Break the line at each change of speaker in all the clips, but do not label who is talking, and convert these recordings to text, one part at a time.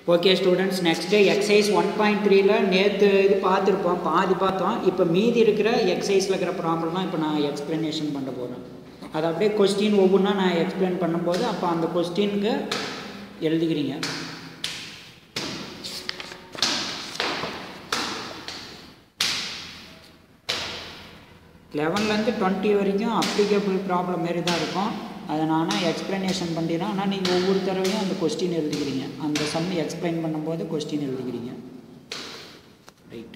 Okay students, next exercise 1.3ல நேற்று இது பார்த்துருப்போம், பாதி பார்த்தோம். இப்போ மீதி இருக்கிற எக்ஸசைஸில் இருக்கிற ப்ராப்ளம்லாம் இப்போ நான் எக்ஸ்ப்ளனேஷன் பண்ண போகிறேன். அது அப்படியே கொஸ்டின் ஒவ்வொன்றா நான் எக்ஸ்பிளைன் பண்ணும்போது அப்போ அந்த கொஸ்டினுக்கு எழுதிக்கிறீங்க. லெவன்லேருந்து 20 வரைக்கும் அப்ளிகபிள் ப்ராப்ளம் மாரி தான் இருக்கும். அதை நான் எக்ஸ்ப்ளனேஷன் பண்ணிடுறேன். ஆனால் நீங்கள் ஒவ்வொரு தடவையும் அந்த கொஸ்டின் எழுதிக்கிறீங்க. அந்த சம் எக்ஸ்பிளைன் பண்ணும்போது கொஸ்டின் எழுதிக்கிறீங்க. ரைட்.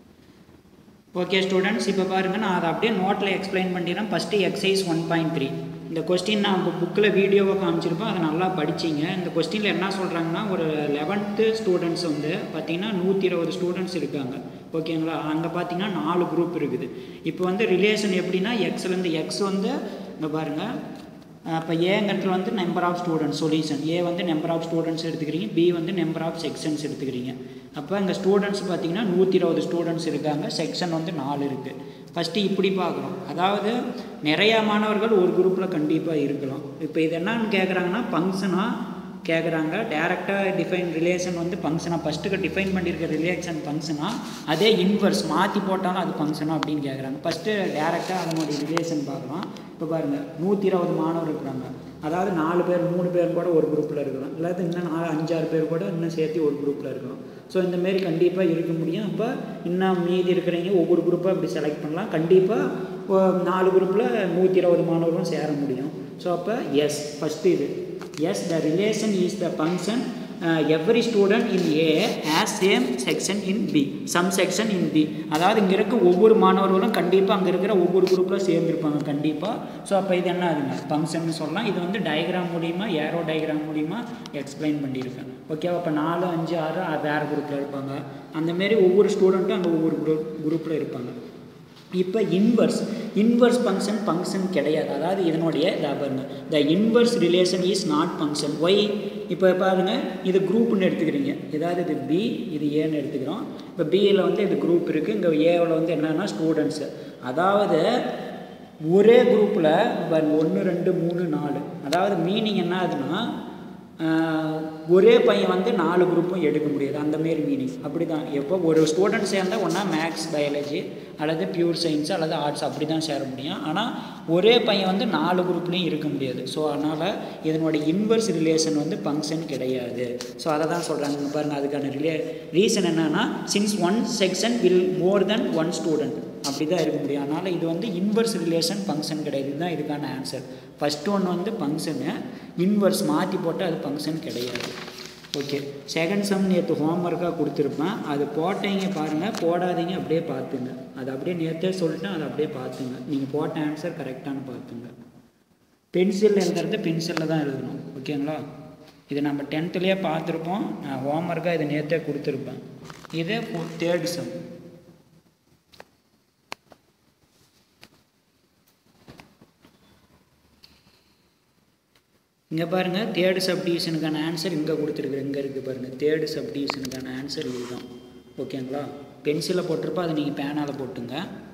ஓகே ஸ்டூடெண்ட்ஸ், இப்போ பாருங்கள், நான் அதை அப்படியே நோட்டில் எக்ஸ்பிளைன் பண்ணிடுறேன். First exercise 1.3. இந்த கொஸ்டின் நான் இப்போ புக்கில் வீடியோவை காமிச்சிருப்போம், அதை நல்லா படிச்சிங்க. இந்த கொஸ்டினில் என்ன சொல்கிறாங்கன்னா, ஒரு 11th ஸ்டூடெண்ட்ஸ் வந்து பார்த்திங்கன்னா 120 ஸ்டூடெண்ட்ஸ் இருக்காங்க. ஓகேங்களா? அங்கே பார்த்தீங்கன்னா 4 குரூப் இருக்குது. இப்போ வந்து ரிலேஷன் எப்படின்னா, எக்ஸ்லேருந்து எக்ஸ் வந்து இங்கே பாருங்கள், இப்போ ஏங்கிறதுல வந்து number of students solution. A வந்து நம்பர் ஆஃப் ஸ்டூடெண்ட்ஸ் எடுத்துக்கிறீங்க, பி வந்து நம்பர் ஆஃப் செக்ஷன்ஸ் எடுத்துக்கிறீங்க. அப்போ இங்கே ஸ்டூடெண்ட்ஸ் பார்த்தீங்கன்னா 120 ஸ்டூடெண்ட்ஸ் இருக்காங்க, செக்ஷன் வந்து 4 இருக்குது. ஃபஸ்ட்டு இப்படி பார்க்குறோம். அதாவது நிறையா மாணவர்கள் ஒரு குரூப்பில் கண்டிப்பாக இருக்கலாம். இப்போ இது என்னன்னு கேட்குறாங்கன்னா, ஃபங்க்ஷனாக கேட்குறாங்க. டேரெக்டாக டிஃபைன் ரிலேஷன் வந்து ஃபங்க்ஷனாக, ஃபஸ்ட்டுக்கு டிஃபைன் பண்ணியிருக்க ரிலேஷன் ஃபங்க்ஷனாக, அதே இன்வர்ஸ் மாற்றி போட்டாலும் அது ஃபங்க்ஷனாக அப்படின்னு கேட்குறாங்க. ஃபஸ்ட்டு டேரெக்டாக அதனுடைய ரிலேஷன் பார்க்கலாம். இப்போ பாருங்கள், 120 மாணவர் இருக்கிறாங்க. அதாவது 4 பேர் 3 பேர் கூட ஒரு குரூப்பில் இருக்கலாம், இல்லாத இன்னும் 4-5-6 பேர் கூட இன்னும் சேர்த்து ஒரு குரூப்பில் இருக்கலாம். ஸோ இந்தமாரி கண்டிப்பாக இருக்க முடியும். அப்போ இன்னும் மீதி இருக்கிறவங்க ஒவ்வொரு குரூப்பாக இப்படி செலக்ட் பண்ணலாம். கண்டிப்பாக 4 குரூப்பில் 120 மாணவர்களும் சேர முடியும். ஸோ அப்போ எஸ் ஃபஸ்ட்டு இது yes, the relation is the function every student in A has same section in B, some section in B. அதாவது இங்கே இருக்க ஒவ்வொரு மாணவர்களும் கண்டிப்பாக அங்கே இருக்கிற ஒவ்வொரு குரூப்பில் சேர்ந்துருப்பாங்க கண்டிப்பாக. ஸோ அப்போ இது என்ன ஆகுதுங்க, ஃபங்க்ஷன் சொல்லலாம். இது வந்து டயக்ராம் மூலிமா, ஏரோ டயக்ராம் மூலிமா எக்ஸ்பிளைன் பண்ணியிருக்கேன். ஓகேவா? இப்போ 4, 5, 6 வேறு குரூப்பில் இருப்பாங்க. அந்தமாரி ஒவ்வொரு ஸ்டூடெண்ட்டும் அங்கே ஒவ்வொரு குரூப்பில் இருப்பாங்க. இப்போ இன்வர்ஸ் ஃபங்க்ஷன் கிடையாது. அதாவது இதனுடைய பாருங்க, the inverse relation is not function. Why? இப்போ பாருங்கள், இது குரூப்னு எடுத்துக்கிறீங்க. ஏதாவது இது பி, இது ஏன்னு எடுத்துக்கிறோம். இப்போ பியில் வந்து இது குரூப் இருக்குது, இங்கே ஏவில் வந்து என்னென்னா ஸ்டூடெண்ட்ஸு. அதாவது ஒரே குரூப்பில் 1, 2, 3, 4. அதாவது மீனிங் என்ன ஆகுதுன்னா, ஒரே பையன் வந்து 4 குரூப்பும் எடுக்க முடியாது. அந்தமாரி மீனிங் அப்படி தான். எப்போ ஒரு ஸ்டூடெண்ட் சேர்ந்தால் ஒன்றா மேக்ஸ், பயாலஜி அல்லது பியூர் சயின்ஸ் அல்லது ஆர்ட்ஸ் அப்படி தான் சேர முடியும். ஆனால் ஒரே பையன் வந்து 4 குரூப்லேயும் இருக்க முடியாது. ஸோ அதனால் இதனுடைய இன்வர்ஸ் ரிலேஷன் வந்து ஃபங்க்ஷன் கிடையாது. ஸோ அதை தான் சொல்கிறாங்க பாருங்கள். அதுக்கான ரீசன் என்னன்னா, since one section will more than one student அப்படி தான் இருக்க முடியும். அதனால் இது வந்து இன்வர்ஸ் ரிலேஷன் ஃபங்க்ஷன் கிடையாது. இதுதான் இதுக்கான ஆன்சர். ஃபஸ்ட்டு ஒன்று வந்து ஃபங்க்ஷனு, இன்வர்ஸ் மாற்றி போட்டால் அது ஃபங்க்ஷன் கிடையாது. ஓகே, செகண்ட் சம் நேற்று ஹோம்ஒர்க்காக கொடுத்துருப்பேன், அது போட்டீங்க பாருங்கள், போடாதீங்க அப்படியே பார்த்துங்க. அது அப்படியே நேற்றே சொல்லிட்டேன், அதை அப்படியே பார்த்துங்க. நீங்கள் போட்ட ஆன்சர் கரெக்டானு பார்த்துங்க. பென்சிலில் எழுதுறது பென்சிலில் தான் எழுதணும். ஓகேங்களா? இது நம்ம 10th பார்த்துருப்போம். நான் ஹோம்ஒர்க்காக இதை நேற்றே கொடுத்துருப்பேன். இது 3rd சம். இங்கே பாருங்கள், 3rd சப்டிவிஷனுக்கான ஆன்சர் இங்கே கொடுத்துருக்குறேன். இங்கே இருக்குது பாருங்கள், 3rd சப்டிவிஷனுக்கான ஆன்சர் இதுதான். ஓகேங்களா? பென்சிலில் போட்டிருப்போம், அதை நீங்கள் பேனால் போட்டுங்க.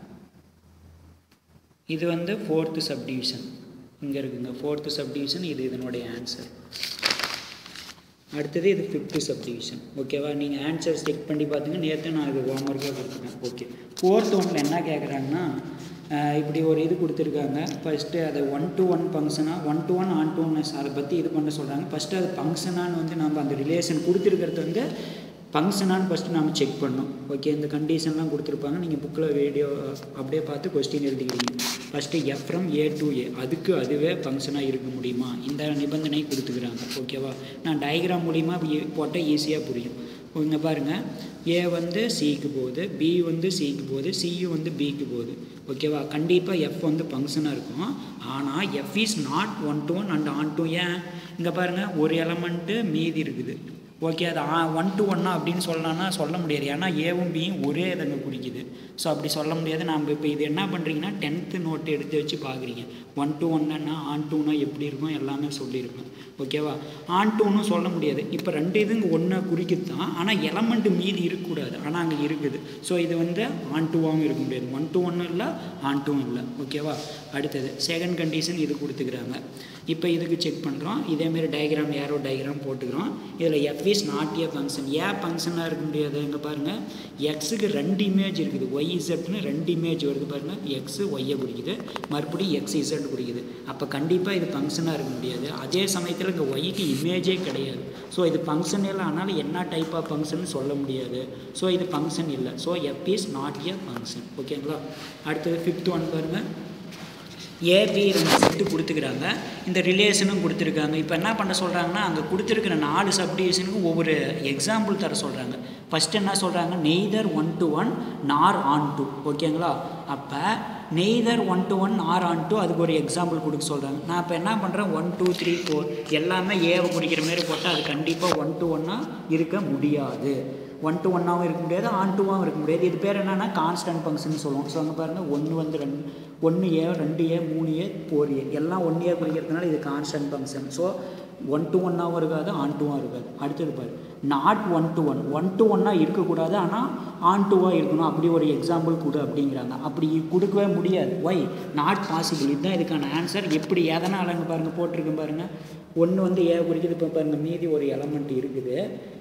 இது வந்து 4th சப்டிவிஷன் இங்கே இருக்குங்க. 4th சப்டிவிஷன் இது இதனுடைய ஆன்சர். அடுத்தது இது 5th சப்டிவிஷன். ஓகேவா? நீங்கள் ஆன்சர் செக் பண்ணி பார்த்துங்க. நேற்று நான் இது ஹோம்ஒர்க்காக கொடுத்துருக்கேன். ஓகே, 4th ஒன்றில் என்ன கேட்குறாங்கன்னா, இப்படி ஒரு இது கொடுத்துருக்காங்க. ஃபஸ்ட்டு அதை 1-to-1 ஃபங்க்ஷனாக, 1-to-1 on-to-1 அதை பற்றி இது பண்ண சொல்கிறாங்க. ஃபஸ்ட்டு அது ஃபங்க்ஷனான்னு வந்து நம்ம அந்த ரிலேஷன் கொடுத்துருக்கிறது வந்து ஃபங்க்ஷனான்னு ஃபஸ்ட்டு நம்ம செக் பண்ணோம். ஓகே, இந்த கண்டிஷன்லாம் கொடுத்துருப்பாங்க. நீங்கள் புக்கில் வீடியோ அப்படியே பார்த்து கொஸ்டின் எழுதிக்கிறீங்க. First f from A to A, அதுவே ஃபங்க்ஷனாக இருக்க முடியுமா? இந்த நிபந்தனை கொடுத்துக்கிறாங்க. ஓகேவா? நான் டயக்ராம் மூலிமா போட்டால் ஈஸியாக புரியும். இங்கே பாருங்கள், ஏ வந்து சிக்கு போகுது, பி வந்து சிக்கு போகுது, சியு வந்து பிக்கு போகுது. ஓகேவா? கண்டிப்பாக எஃப் வந்து ஃபங்க்ஷனாக இருக்கும். ஆனால் F is not 1-to-1 and on-to. ஏன்? இங்கே பாருங்கள், ஒரு எலமெண்ட்டு மீதி இருக்குது. ஓகே, அது 1-to-1 அப்படின்னு சொல்லலாம்னா சொல்ல முடியாது. ஏன்னா ஏவும் பியும் ஒரே இதங்க குறிக்குது. ஸோ அப்படி சொல்ல முடியாது. நம்ம இப்போ இது என்ன பண்ணுறீங்கன்னா, 10th நோட்டு எடுத்து வச்சு பார்க்குறீங்க. 1 to 1ன்னா ஆன் டூனா எப்படி இருக்கும் எல்லாமே சொல்லியிருப்பேன். ஓகேவா? ஆன் டூன்னு சொல்ல முடியாது. இப்போ ரெண்டு இது இங்கே ஒன்றை குறிக்குது தான், ஆனால் எலமெண்ட் மீதி இருக்கக்கூடாது, ஆனால் அங்கே இருக்குது. ஸோ இது வந்து ஆன் டூவாகவும் இருக்க முடியாது. 1 to 1 இல்லை, ஆன் டூவும் இல்லை. ஓகேவா? அடுத்தது செகண்ட் கண்டிஷன் இது கொடுத்துக்கிறாங்க. இப்போ இதுக்கு செக் பண்ணுறோம். இதேமாரி டயக்ராம் ஏரோ டயக்ராம் போட்டுக்கிறோம். இதில் f is not a function. ஏன் ஃபங்க்ஷனாக இருக்க முடியாது? இங்கே பாருங்கள், எக்ஸுக்கு 2 இமேஜ் இருக்குது, ஒய் இசட்னு 2 இமேஜ் வருது பாருங்கள். எக்ஸு ஒய்யை குறிக்குது, மறுபடியும் எக்ஸ் இசட் குறிக்குது. அப்போ கண்டிப்பாக இது ஃபங்க்ஷனாக இருக்க முடியாது. அதே சமயத்தில் இங்கே ஒய்க்கு இமேஜே கிடையாது. ஸோ இது ஃபங்க்ஷன் இல்லை, ஆனாலும் என்ன டைப் ஆஃப் ஃபங்க்ஷன் சொல்ல முடியாது. ஸோ இது ஃபங்க்ஷன் இல்லை. So f is not a function. ஓகேங்களா? அடுத்தது 5th ஒன் பாருங்கள். ஏபி 2 செட்டு கொடுத்துக்கிறாங்க, இந்த ரிலேஷனும் கொடுத்துருக்காங்க. இப்போ என்ன பண்ண சொல்கிறாங்கன்னா, அங்கே கொடுத்துருக்கிற 4 சப்டிவிஷனுக்கும் ஒவ்வொரு எக்ஸாம்பிள் தர சொல்கிறாங்க. ஃபஸ்ட்டு என்ன சொல்கிறாங்க, நெய்தர் 1 to 1 நார் ஆன் டூ. ஓகேங்களா? அப்போ நெய்தர் 1 to 1 நார் ஆன் டூ, அதுக்கு ஒரு எக்ஸாம்பிள் கொடுக்க சொல்கிறாங்க. நான் இப்போ என்ன பண்ணுறேன், 1 2 3 4 எல்லாமே ஏவை குறிக்கிற மாரி போட்டால் அது கண்டிப்பாக 1 to 1 இருக்க முடியாது. 1 to 1 இருக்க முடியாது, ஆன் டூவாகவும் இருக்க முடியாது. இது பேர் என்னென்னா கான்ஸ்டன்ட் ஃபங்க்ஷன் சொல்லுவோம். ஸோ அங்கே பாருங்கள், 1 வந்து 1A 2A 3A 4A எல்லாம் 1A குறிக்கிறதுனால இது கான்ஸ்டன்ட் ஃபங்க்ஷன். ஸோ 1 to 1 இருக்காது, ஆன் டூவாக இருக்காது. அடுத்தது பாரு, நாட் 1 to 1 1 to 1 இருக்கக்கூடாது, ஆனால் ஆன் டூவாக இருக்கணும். அப்படி ஒரு எக்ஸாம்பிள் கொடு அப்படிங்கிறாங்க. அப்படி கொடுக்கவே முடியாது. Why not possible. இதுதான் இதுக்கான ஆன்சர். எப்படி எதனால் அங்கே பாருங்கள் போட்டிருக்கேன் பாருங்கள். 1 வந்து ஏ குறிக்குது. இப்போ பாருங்கள், மீதி ஒரு எலமெண்ட் இருக்குது.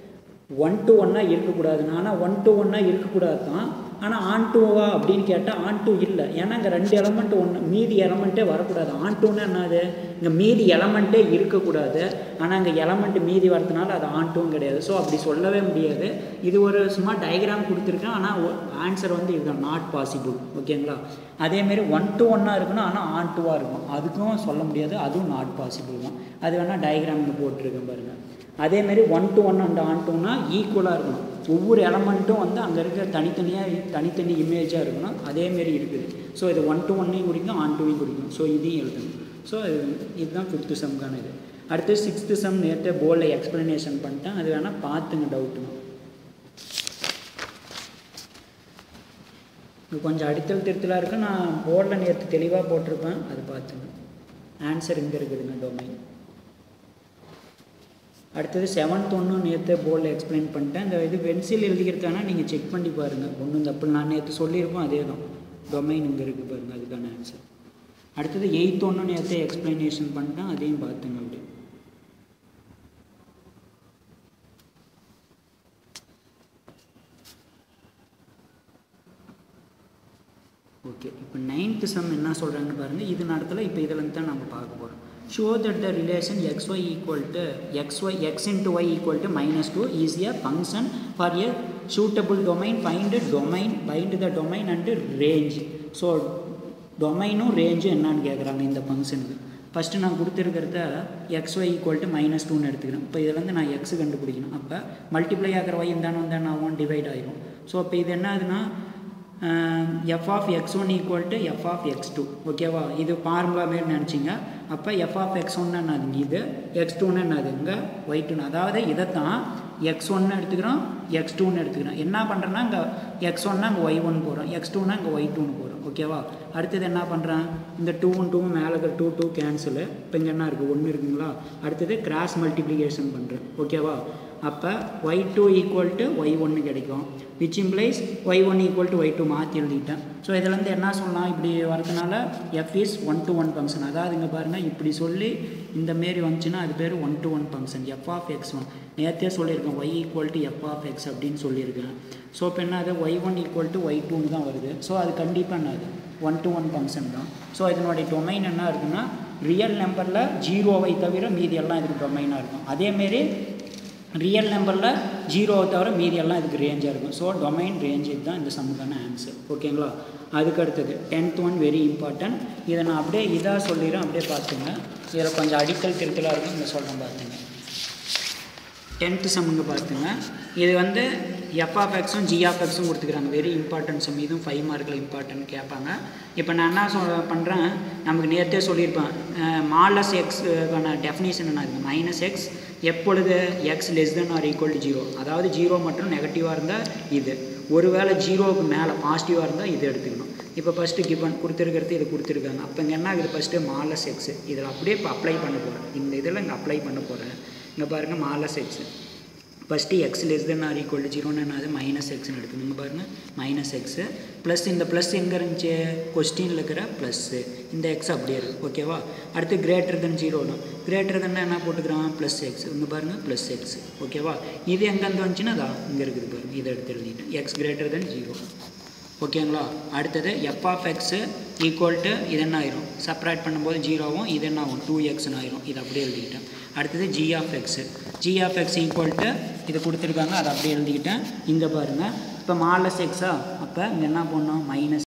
1 to 1 இருக்கக்கூடாதுன்னா, ஆனால் 1 to 1 இருக்கக்கூடாது தான், ஆனால் ஆன் டூவா அப்படின்னு கேட்டால் ஆன் டூ இல்லை. ஏன்னா இங்கே 2 எலமெண்ட் மீதி எலமெண்ட்டே வரக்கூடாது. ஆன் டூன்னு என்னது, இங்கே மீதி எலமெண்ட்டே இருக்கக்கூடாது, ஆனால் இங்கே எலமெண்ட் மீதி வரதுனால அது ஆன் டூவும் கிடையாது. ஸோ அப்படி சொல்லவே முடியாது. இது ஒரு சும்மா டயக்ராம் கொடுத்துருக்கேன், ஆனால் ஆன்சர் வந்து இதுதான், நாட் பாசிபிள். ஓகேங்களா? அதேமாரி 1 to 1 இருக்கணும், ஆனால் ஆன் டூவாக இருக்கும், அதுக்கும் சொல்ல முடியாது, அதுவும் நாட் பாசிபிள் தான். அது வேணால் டயக்ராம் இங்கே போட்டிருக்கேன் பாருங்கள். அதேமாரி 1 to 1 அண்ட் ஆன் டூனா ஈக்குவலாக இருக்கணும். ஒவ்வொரு எலமெண்ட்டும் வந்து அங்கே இருக்கிற தனித்தனி இமேஜாக இருக்கணும். அதேமாரி இருக்குது. ஸோ இது 1 to 1 குறிக்கும், ஆன் டூவையும் குறிக்கும். ஸோ இதையும் எழுதணும். ஸோ இதுதான் 5th சம்க்கான இது. அடுத்து 6th சம் நேற்று போர்டில் எக்ஸ்ப்ளனேஷன் பண்ணிட்டேன், அது வேணால் பார்த்துங்க டவுட்டுங்க. இது கொஞ்சம் அடித்தல் திருத்தலாக இருக்குது, நான் போர்டில் நேற்று தெளிவாக போட்டிருப்பேன், அது பார்த்துங்க. ஆன்சர் இங்கே இருக்குதுங்க, டொமைன். அடுத்தது 7th ஒன்று நேற்று போர்டில் எக்ஸ்பிளைன் பண்ணிட்டேன். இந்த இது பென்சில் எழுதிக்கிறதுக்கான நீங்கள் செக் பண்ணி பாருங்கள், ஒன்றும் தப்பு. நான் நேற்று சொல்லியிருப்போம், அதே தான். டொமைன் இங்கே இருக்குது பாருங்கள், அதுக்கான ஆன்சர். அடுத்தது 8th ஒன்று நேற்று எக்ஸ்பிளனேஷன் பண்ணிட்டேன், அதையும் பார்த்துங்க அப்படி. ஓகே, இப்போ 9th சம் என்ன சொல்கிறாங்கன்னு பாருங்கள். இது நடத்தல, இப்போ இதில் தான் நம்ம பார்க்க போகிறோம். Show that the relation xy equal to x into y equal to -2 is a function for a suitable domain. Find the domain and range. So டொமைனும் ரேஞ்சும் என்னன்னு கேட்குறாங்க இந்த ஃபங்க்ஷனுக்கு. ஃபஸ்ட்டு நான் கொடுத்துருக்கிறத xy equal to -2ன்னு எடுத்துக்கிறேன். இப்போ இதிலேருந்து நான் x கண்டுபிடிக்கணும். அப்போ மல்டிப்ளை ஆகிற y இருந்தாலும் ஆகும், டிவைட் ஆகிரும். ஸோ இப்போ இது என்ன ஆகுதுன்னா, f of x1 equal to f of x2. ஓகேவா? இது ஃபார்முலா மாரி நினச்சிங்க. அப்போ f of x1 என்னது, இது x2 என்னது, இங்கே y2. அதாவது இதைத்தான் x1 எடுத்துக்கிறோம், x2 எடுத்துக்கிறோம். என்ன பண்ணுறேன்னா, இங்கே x1னா இங்கே y1 போகிறோம், x2னா இங்கே y2 போகிறோம். ஓகேவா? அடுத்தது என்ன பண்ணுறேன், இந்த 2 மேலே இருக்கிற 2 கேன்சலு. இப்போ இங்கே என்ன இருக்குது, 1 இருக்குங்களா? அடுத்தது கிராஸ் மல்டிப்ளிகேஷன் பண்ணுறேன். ஓகேவா? அப்போ y2 equal to y1 கிடைக்கும், which implies y1 equal to y2 மாற்றி எழுதிட்டேன். ஸோ இதிலேருந்து என்ன சொல்லலாம், இப்படி வரதுனால f is 1 to 1 ஃபங்க்ஷன். அதாவது இங்கே பாருங்கள், இப்படி சொல்லி இந்த மாரி வந்துச்சுன்னா அது பேர் 1 to 1 function. f of x1 நேற்றே சொல்லியிருக்கேன், y equal to f of x அப்படின்னு சொல்லியிருக்கேன். ஸோ இப்போ என்ன, அது y1 equal to y2 தான் வருது. ஸோ அது கண்டிப்பாக என்னது 1 to 1 ஃபங்க்ஷன் தான். ஸோ இதனுடைய டொமைன் என்ன இருக்குன்னா, ரியல் நம்பரில் 0வை தவிர மீதி எல்லாம் இதுக்கு டொமைனாக இருக்கும். அதேமாரி ரியல் நம்பரில் 0வை தவிர மீதி எல்லாம் இதுக்கு ரேஞ்சாக இருக்கும். ஸோ டொமைன் ரேஞ்ச் தான் இந்த சம்முக்கான ஆன்சர். ஓகேங்களா? அதுக்கு அடுத்தது 10th ஒன் வெரி இம்பார்ட்டன்ட். இதை நான் அப்படியே இதாக சொல்லிடுறேன், அப்படியே பார்த்துங்க. இதில் கொஞ்சம் அடிக்கல் திருத்தலாக இருக்கும், இந்த சொல்கிறேன் பார்த்துங்க. 10th சம்முங்க பார்த்துங்க. இது வந்து எஃப் ஆஃப் எக்ஸும் ஜி ஆஃப் எக்ஸும் கொடுத்துக்கிறாங்க. Very important sum. இதுவும் 5 மார்க்கில் இம்பார்ட்டன்ட் கேட்பாங்க. இப்போ நான் என்ன பண்ணுறேன், நமக்கு நேற்றே சொல்லியிருப்பேன், மாலஸ் எக்ஸுக்கான டெஃபினிஷன் என்ன இருக்குது, -x எப்பொழுது x less than or equal to 0, அதாவது 0 மற்றும் நெகட்டிவாக இருந்தால் இது, ஒருவேளை 0க்கு மேலே பாசிட்டிவாக இருந்தால் இது எடுத்துக்கணும். இப்போ ஃபஸ்ட்டு கிவன் கொடுத்துருக்கிறது இது கொடுத்துருக்காங்க. அப்போ இங்கே என்ன ஆகுது, ஃபஸ்ட்டு மாலஸ் எக்ஸு இதில் அப்படியே இப்போ அப்ளை பண்ண போகிறேன். இந்த இதில் இங்கே அப்ளை பண்ண போகிறேன். இங்கே பாருங்கள் modulus x first x less than or equal to 0ன்னு என்னது மைனஸ் எக்ஸ்ன்னு எடுத்துக்கணும். இங்கே பாருங்கள் மைனஸ் எக்ஸு ப்ளஸ் இந்த ப்ளஸ் எங்கே இருந்துச்சு, கொஸ்டினில் இருக்கிற ப்ளஸ்ஸு, இந்த எக்ஸ் அப்படியே இருக்குது. ஓகேவா? அடுத்து கிரேட்டர் தென் 0னா கிரேட்டர் தென் என்ன போட்டுக்கிறான், ப்ளஸ் எக்ஸ். இங்கே பாருங்கள் ப்ளஸ் எக்ஸ். ஓகேவா? இது எங்கேருந்து வந்துச்சுன்னா அதான் இங்கே இருக்குது பாருங்கள், இதை எடுத்து எழுதிட்டேன். X greater than 0. ஓகேங்களா? அடுத்தது f of x equal to இது என்ன ஆயிரும், செப்பரேட் பண்ணும்போது 0வும் இது என்ன ஆகும் 2xன்னு ஆயிரும். இது அப்படியே எழுதிக்கிட்டேன். அடுத்தது g of x, g of x equal to இது கொடுத்துருக்காங்க, அதை அப்படியே எழுதிக்கிட்டேன். இங்கே பாருங்கள் இப்போ மாலஸ் எக்ஸா, அப்போ இங்கே என்ன பண்ணணும் மைனஸ்